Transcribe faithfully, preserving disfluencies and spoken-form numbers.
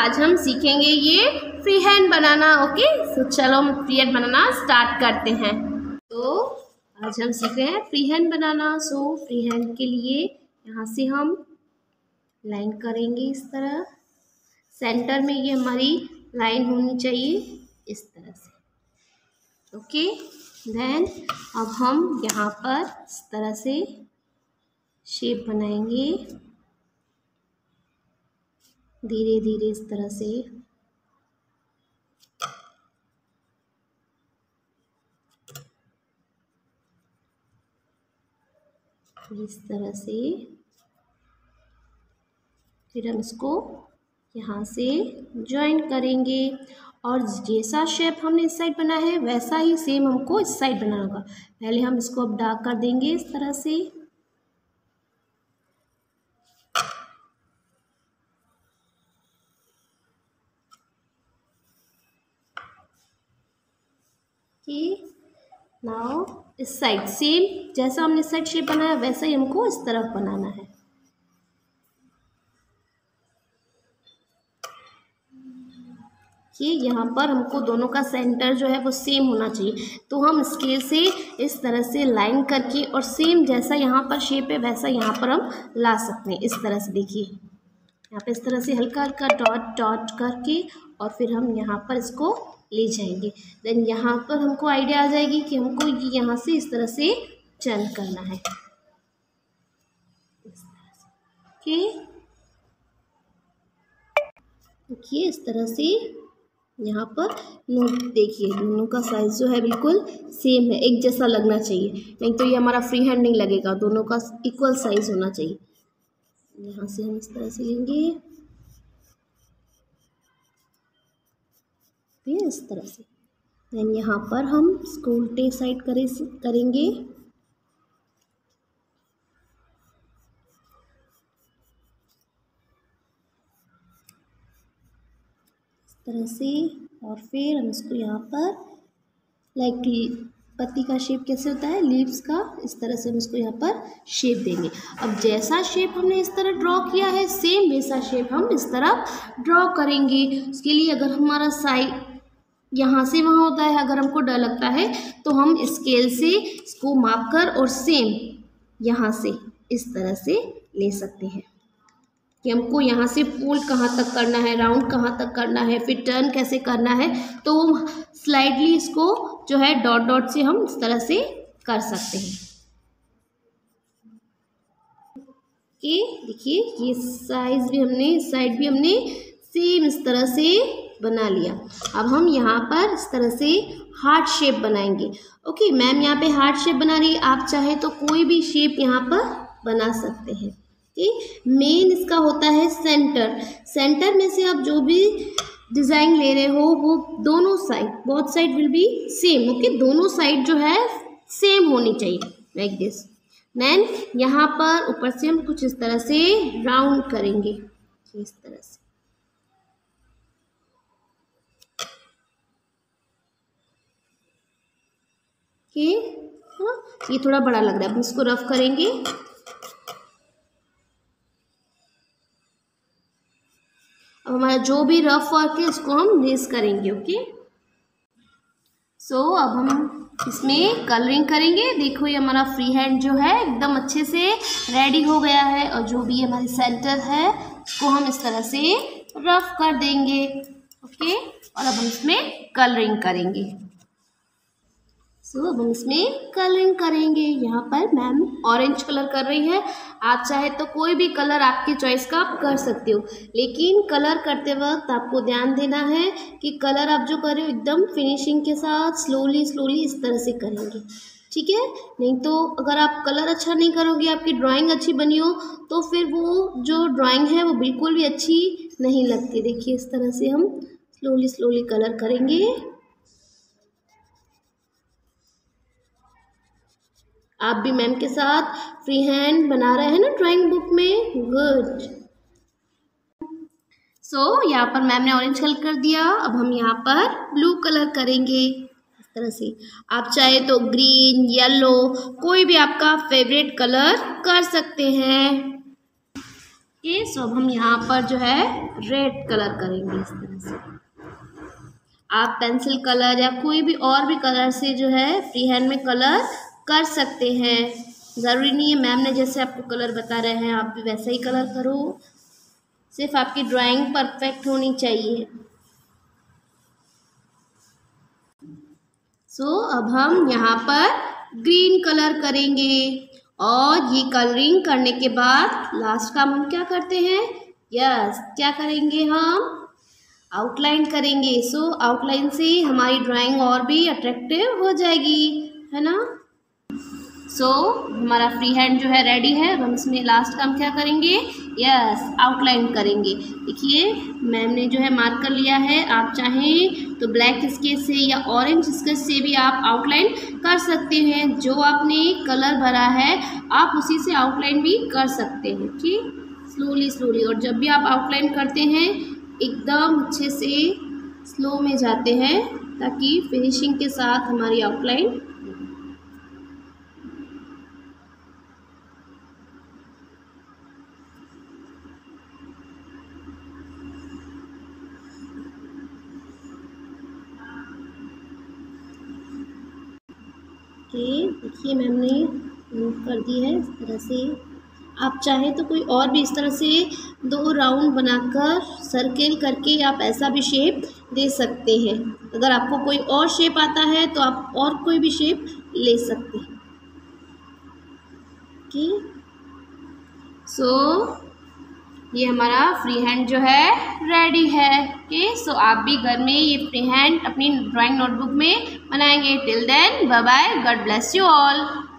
आज हम सीखेंगे ये फ्री हैंड बनाना। ओके, तो चलो हम फ्री हैंड बनाना स्टार्ट करते हैं। तो आज हम सीख रहे हैं फ्री हैंड बनाना। सो फ्री हैंड के लिए यहाँ से हम लाइन करेंगे इस तरह, सेंटर में ये हमारी लाइन होनी चाहिए इस तरह से। ओके, देन अब हम यहाँ पर इस तरह से शेप बनाएंगे, धीरे धीरे इस तरह से। इस तरह से फिर हम इसको यहाँ से ज्वाइन करेंगे और जैसा शेप हमने इस साइड बनाया है वैसा ही सेम हमको इस साइड बनाना होगा। पहले हम इसको अब डार्क कर देंगे इस तरह से। नाउ इस साइड सेम जैसा हमने इस साइड शेप बनाया वैसा ही हमको इस तरफ बनाना है। ये यहाँ पर हमको दोनों का सेंटर जो है वो सेम होना चाहिए, तो हम स्केल से इस तरह से लाइन करके और सेम जैसा यहाँ पर शेप है वैसा यहाँ पर हम ला सकते हैं। इस तरह से देखिए, यहाँ पे इस तरह से हल्का हल्का डॉट डॉट करके और फिर हम यहाँ पर इसको ले जाएंगे। देन यहाँ पर हमको आइडिया आ जाएगी कि हमको ये यहाँ से इस तरह से टर्न करना है इस तरह से। ओके, देखिए इस तरह से यहाँ पर नोट देखिए, दोनों का साइज जो है बिल्कुल सेम है, एक जैसा लगना चाहिए, नहीं तो ये हमारा फ्री हैंड नहीं लगेगा। दोनों का इक्वल साइज होना चाहिए। यहाँ से हम इस तरह से लेंगे, इस तरह से। देन यहाँ पर हम इसको उल्टे साइड करे करेंगे। इस तरह से और फिर हम इसको यहाँ पर लाइक पत्ती का शेप कैसे होता है, लीव्स का, इस तरह से हम इसको यहाँ पर शेप देंगे। अब जैसा शेप हमने इस तरह ड्रॉ किया है सेम वैसा शेप हम इस तरह ड्रॉ करेंगे। उसके लिए अगर हमारा साइड यहाँ से वहाँ होता है, अगर हमको डर लगता है तो हम स्केल से इसको माप कर और सेम यहाँ से इस तरह से ले सकते हैं कि हमको यहाँ से पुल कहाँ तक करना है, राउंड कहाँ तक करना है, फिर टर्न कैसे करना है, तो स्लाइडली इसको जो है डॉट डॉट से हम इस तरह से कर सकते हैं। कि देखिए ये साइज भी हमने, साइड भी हमने सेम इस तरह से बना लिया। अब हम यहाँ पर इस तरह से हार्ट शेप बनाएंगे। ओके, मैम यहाँ पे हार्ट शेप बना रही है, आप चाहे तो कोई भी शेप यहाँ पर बना सकते हैं। ओके, मेन इसका होता है सेंटर। सेंटर में से आप जो भी डिज़ाइन ले रहे हो वो दोनों side, both side will be same. Okay, दोनों साइड जो है सेम होनी चाहिए लाइक दिस। देन यहाँ पर ऊपर से हम कुछ इस तरह से राउंड करेंगे, इस तरह से। ओके, हाँ ये थोड़ा बड़ा लग रहा है, अब इसको रफ करेंगे। अब हमारा जो भी रफ वर्क है इसको हम रेस करेंगे। ओके, सो so, अब हम इसमें कलरिंग करेंगे। देखो ये हमारा फ्री हैंड जो है एकदम अच्छे से रेडी हो गया है और जो भी हमारी सेंटर है उसको हम इस तरह से रफ कर देंगे। ओके, और अब हम इसमें कलरिंग करेंगे। सो so, अब हम इसमें कलरिंग करेंगे। यहाँ पर मैम ऑरेंज कलर कर रही है, आप चाहे तो कोई भी कलर आपकी चॉइस का आप कर सकते हो, लेकिन कलर करते वक्त आपको ध्यान देना है कि कलर आप जो कर रहे हो एकदम फिनिशिंग के साथ स्लोली स्लोली इस तरह से करेंगे, ठीक है। नहीं तो अगर आप कलर अच्छा नहीं करोगे, आपकी ड्राइंग अच्छी बनी हो तो फिर वो जो ड्राइंग है वो बिल्कुल भी अच्छी नहीं लगती। देखिए इस तरह से हम स्लोली स्लोली कलर करेंगे। आप भी मैम के साथ फ्री हैंड बना रहे हैं ना ड्राइंग बुक में, गुड। सो so, यहाँ पर मैम ने ऑरेंज कलर कर दिया, अब हम यहाँ पर ब्लू कलर करेंगे इस तरह से। आप चाहे तो ग्रीन, येलो, कोई भी आपका फेवरेट कलर कर सकते हैं। ओके, सो अब हम यहाँ पर जो है रेड कलर करेंगे इस तरह से। आप पेंसिल कलर या कोई भी और भी कलर से जो है फ्री हैंड में कलर कर सकते हैं। ज़रूरी नहीं है मैम ने जैसे आपको कलर बता रहे हैं आप भी वैसा ही कलर करो, सिर्फ आपकी ड्राइंग परफेक्ट होनी चाहिए। सो so, अब हम यहाँ पर ग्रीन कलर करेंगे और ये कलरिंग करने के बाद लास्ट काम हम क्या करते हैं, यस क्या करेंगे, हम आउटलाइन करेंगे। सो so, आउटलाइन से हमारी ड्राइंग और भी अट्रैक्टिव हो जाएगी, है ना। सो so, हमारा फ्री हैंड जो है रेडी है। अब हम इसमें लास्ट काम क्या करेंगे, यस आउटलाइन करेंगे। देखिए मैम ने जो है मार्कर लिया है, आप चाहें तो ब्लैक स्केच से या ऑरेंज स्केच से भी आप आउटलाइन कर सकते हैं। जो आपने कलर भरा है आप उसी से आउटलाइन भी कर सकते हैं, ठीक, स्लोली स्लोली। और जब भी आप आउटलाइन करते हैं एकदम अच्छे से स्लो में जाते हैं ताकि फिनिशिंग के साथ हमारी आउटलाइन के देखिए मैम ने मूव कर दी है इस तरह से। आप चाहे तो कोई और भी इस तरह से दो राउंड बनाकर सर्किल करके आप ऐसा भी शेप दे सकते हैं। अगर आपको कोई और शेप आता है तो आप और कोई भी शेप ले सकते हैं। ओके, सो ये हमारा फ्री हैंड जो है रेडी है। ओके, सो आप भी घर में ये फ्री हैंड अपनी ड्राइंग नोटबुक में बनाएंगे। Till then bye bye, God bless you all.